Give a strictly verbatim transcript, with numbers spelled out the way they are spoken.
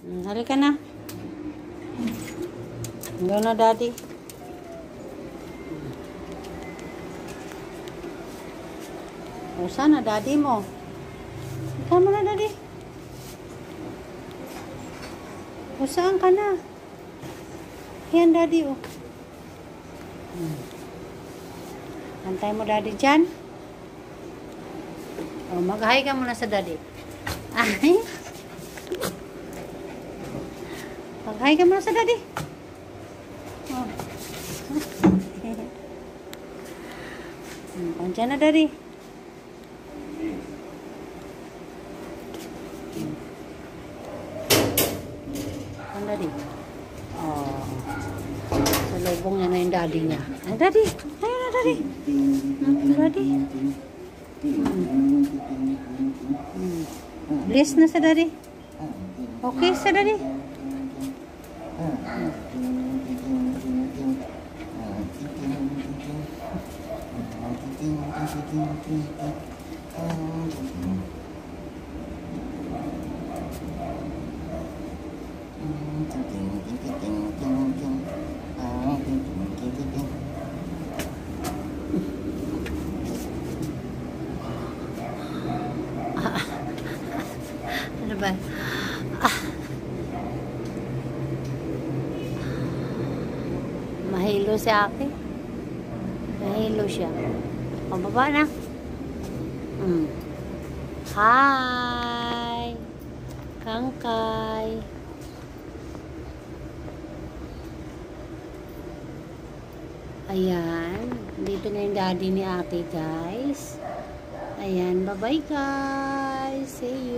Hmm, halika na. Hanggang na, daddy. O, sana, daddy mo. Ikaw mo na, daddy. O, saan ka na? Yan, daddy, o. Hmm. Antay mo, daddy, dyan. O, mag-hi ka muna sa daddy. Ay. Mag-hi ka muna sa daddy. O. Hmm, andyan na, daddy. Ang daddy. Oh. Sa lubong niya na yung daddy niya. Ay, daddy. Ayun na, daddy. Hmm, daddy. Hmm. Hmm. Bless na sa daddy. Okay sa daddy. Hmm. Ano ba? Ah. Mahilo si Aki. Mahilo siya. Pababa na. Hmm. Hi! Kangkay. Ayan. Dito na yung daddy ni Aki, guys. Ayan. Bye-bye, guys. See you.